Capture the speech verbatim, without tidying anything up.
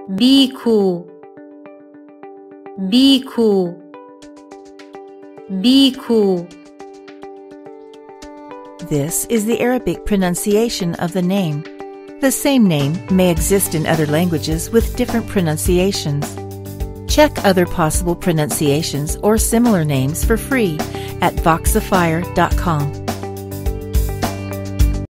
بيكو بيكو بيكو. This is the Arabic pronunciation of the name. The same name may exist in other languages with different pronunciations. Check other possible pronunciations or similar names for free at voxifier dot com.